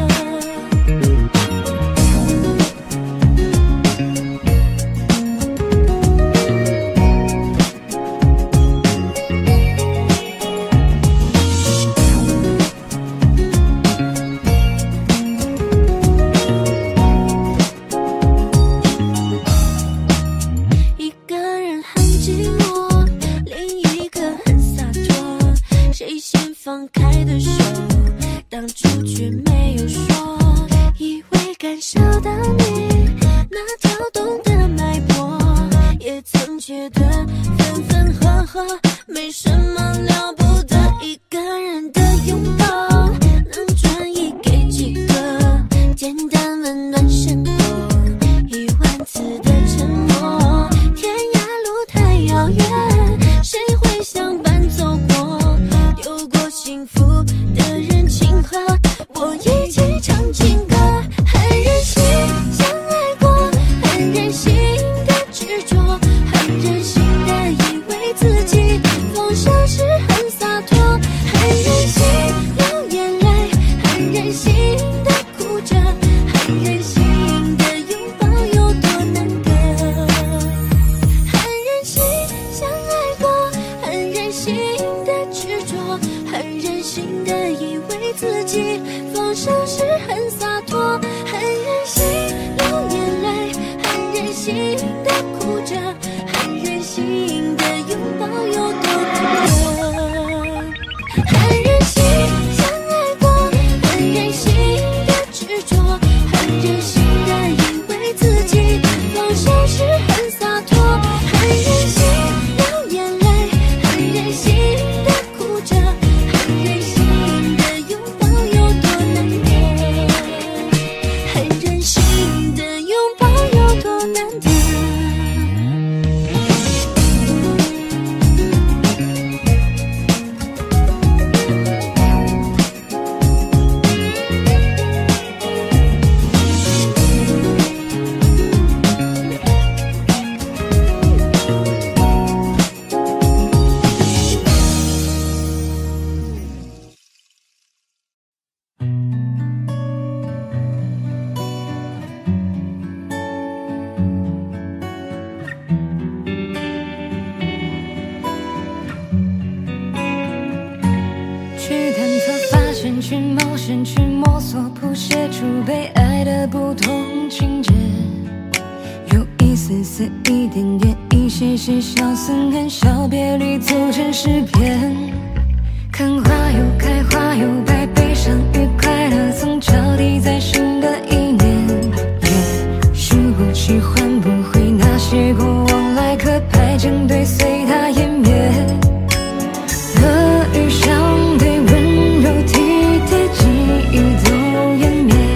一个人很寂寞，另一个很洒脱，谁先放开的手，当初却没有说，以为感受到你那跳动的脉搏，也曾觉得分分合合没什么了不得，一个人的拥抱能转移给几个，简单温暖胜过1万次的沉默，天涯路太遥远，谁会相伴走过，丢过幸福的人情河，我一起唱情歌，很任性相爱过，很任性的执着，很任性的以为自己放手时很洒脱，很任性流眼泪，很任性的哭着，很任性的拥抱有多难得，很任性相爱过，很任性的执着，很任性的以为自己放手时很洒脱，很任性流眼泪，很任性的哭着，很任性的拥抱有多难得，很任性相爱过，很任性的执着，很任性的以为自己放手时很洒脱，很任性流眼泪，很任性的哭着，很任性的拥抱有多难得，很任性的拥抱有多难得。 去探测、发现、去冒险、去摸索，谱写出被爱的不同情节，有一丝丝、一点点、一些些小思念，小别离组成诗篇。看花又开，花又败，悲伤与快乐总交替在新的一年。也许我喜欢不回那些过往来可拍成对，随它湮灭。恶语相对，温柔体贴，记忆都湮灭，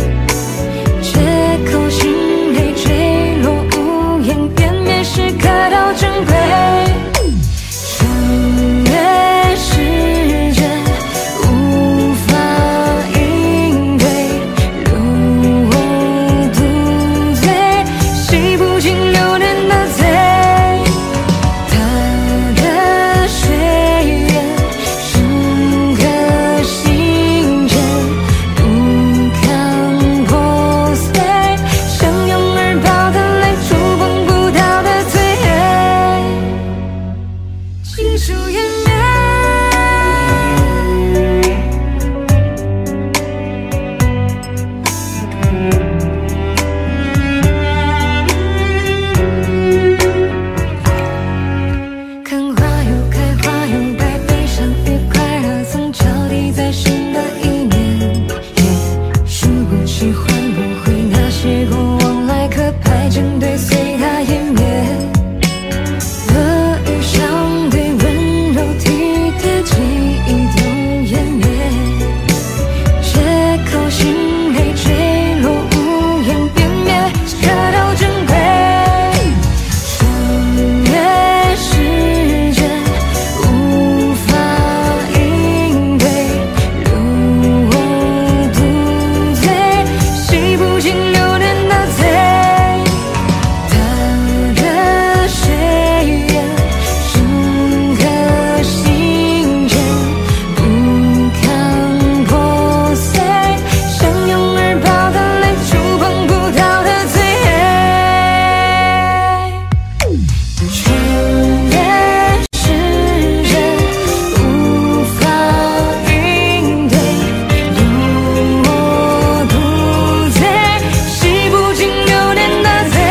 借口心泪坠落无言，湮灭时刻都珍贵。穿越时间无法应对，如我独醉，洗不尽流年的爱正对随它湮灭。恶语相对，温柔体贴，记忆都湮灭。借口心黑坠落，无言变灭，可到正轨。穿越时间，无法应对，如我独醉，洗不尽流年的罪。他的誓言深刻心间，不堪破碎，相拥而抱的泪，触碰不到的罪。穿越时间，无法应对，由我独醉，洗不尽流年的罪。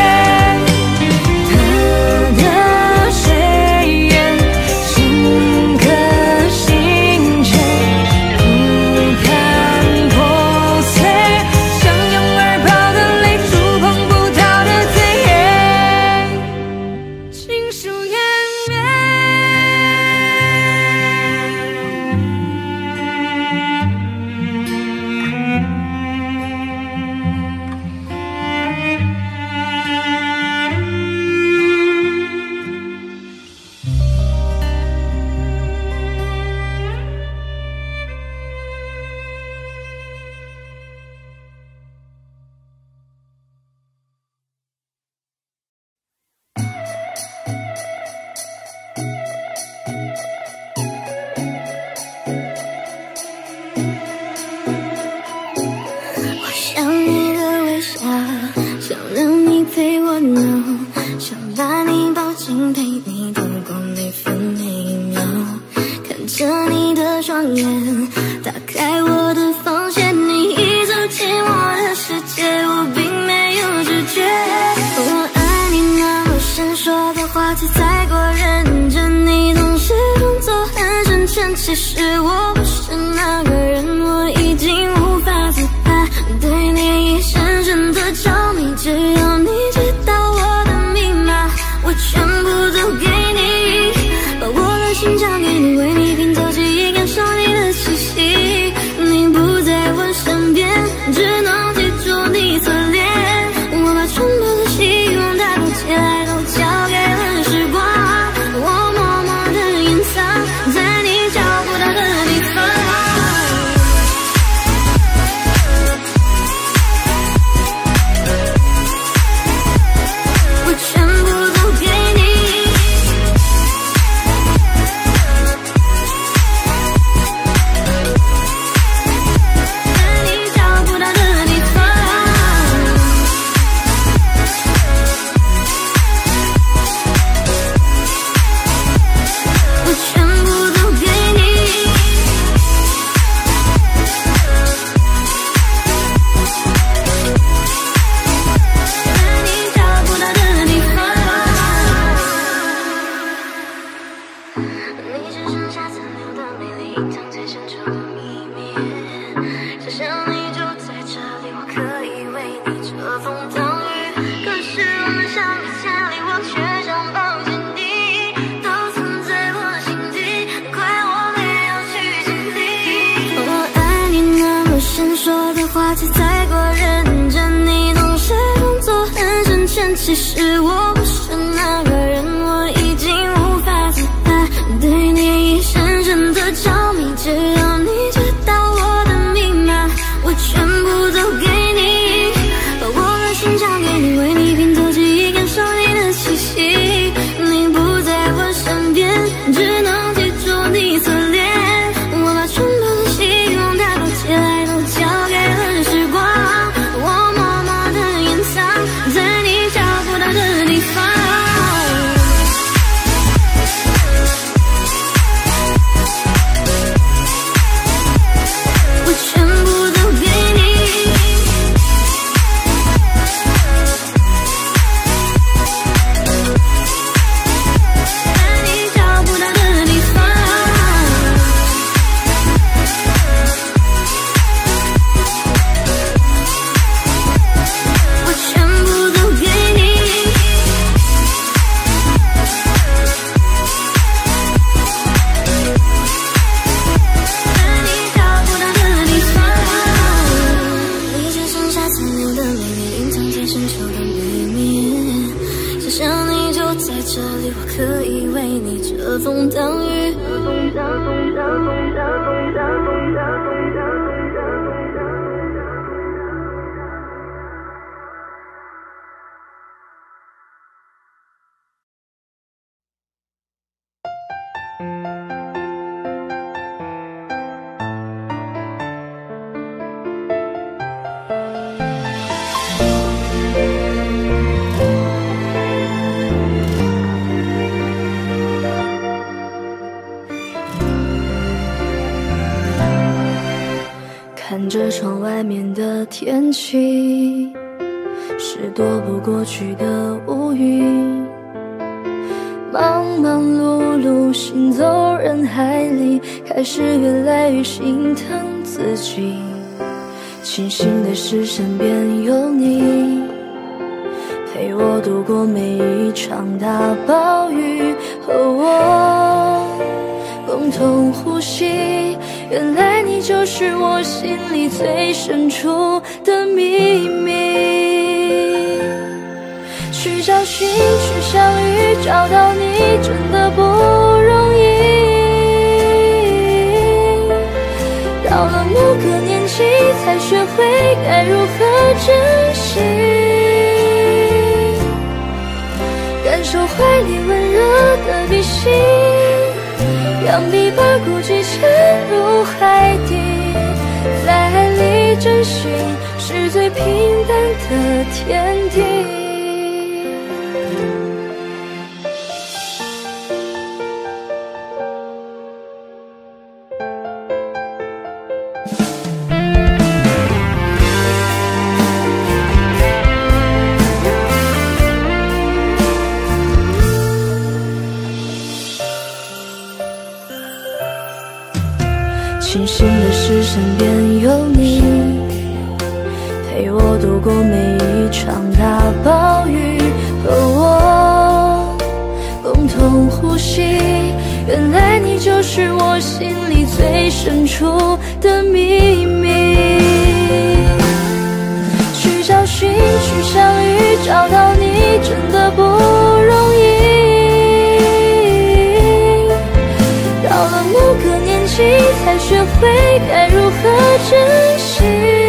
他的誓言深刻心间，不堪破碎，相拥而抱的泪，触碰不到的罪，尽数湮灭。我想你的微笑，想让你陪我闹，想把你抱紧陪你度过每分每秒，看着你的双眼，打开我的防线，你一走进我的世界，我并没有拒绝。我爱你那么深，说的话题太过认真，你总是动作很深沉，其实我不是那个人，我已经无法自拔，对你已深深的着迷，只要你知道我的密码，我全部都给你，把我的心交给你，为你拼凑记忆，感受你的气息。你不在我身边，只能记住你侧脸，我把全部的希望大头起来都交给了时光，我默默的隐藏在你找不到的地方。我全部都给你，在你找不到的地方。我全部都给你，在你找不到的地方。你只剩下残留的美丽，隐藏最深处的秘密。想象你就在这里，我可以为你遮风挡雨。可是我们相隔千里，我却想抱紧你，都存在我心底，快我也要去经历。我爱你那么深，说的话题太过认真，你总是动作很深沉，其实我不是那个人，我已经无法自拔，对你已深深的着迷，只要你知道我的密码，我全部都给你，把我的心交给你，为你拼凑记忆，感受你的气息。你不在我身边，只能记住你侧脸，我把全部的希望大头起来都交给了时光，我默默的隐藏在你找不到的地方。 这里，我可以为你遮风挡雨。看着窗外面的天气，是躲不过去的乌云。忙忙碌碌行走人海里，开始越来越心疼自己。庆幸的是身边有你，陪我度过每一场大暴雨，和我共同呼吸。原来你就是我心里最深处的秘密。去找寻，去相遇，找到你真的不容易。到了某个年纪，才学会该如何珍惜，感受怀里温热的鼻息，让臂把孤寂沉入海底，在爱里珍惜是最平淡的天地。庆幸的是身边有你，陪我度过每一场大暴雨，和我共同呼吸。原来你就是我心里最深处的秘密。去找寻，去相遇，找到你真的不容易。到了某个年纪，才学会该如何珍惜，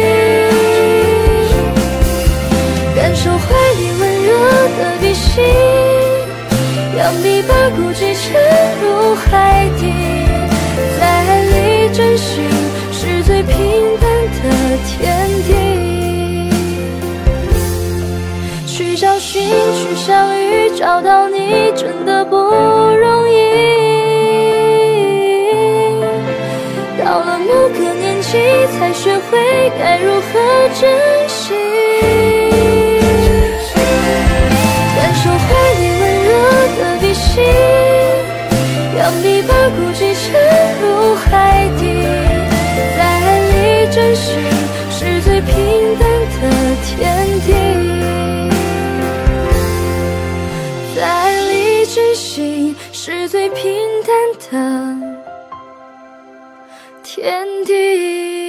感受怀里温热的鼻息，让臂把孤寂沉入海底，在爱里珍惜是最平淡的天地。去找寻，去相遇，找到你真的不容易。到了某个年纪，才学会该如何珍惜，感受怀里温热的鼻息，让臂把孤寂沉入海底，在爱里珍惜是最平淡的天地，在爱里珍惜是最平淡的天地。